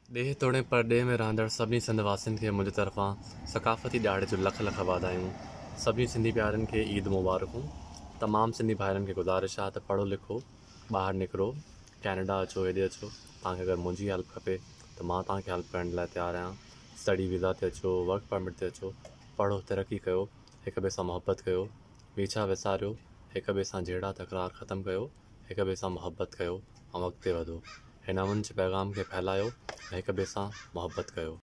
ॾेह तोड़े परॾेह में रहंदड़ सभिनी सिंधवासियुनि खे मुंहिंजी तरफ़ां सकाफ़ती ॾियारे जो लख लख वाधायूं। सभिनी सिंधी प्यारनि खे ईद मुबारकूं। तमामु सिंधी भाइरनि खे गुज़ारिश आहे त पढ़ो लिखो, ॿाहिरि निकिरो, कैनेडा अचो, हेॾे अचो। तव्हांखे अगरि मुंहिंजी हेल्प खपे त मां तव्हांखे हेल्प करण लाइ तयारु आहियां। स्टडी वीज़ा ते अचो, वर्क परमिट ते अचो, पढ़ो, तरक़ी कयो, हिक ॿिए सां मुहबत कयो, वीछा विसारियो, हिक ॿिए सां जहिड़ा तकरार ख़तमु कयो, हिक ॿिए सां मुहबत कयो ऐं अॻिते वधो। हिन अमन जे पैगाम खे फैलायो ऐं हिक ॿिए सां मुहबत कयो।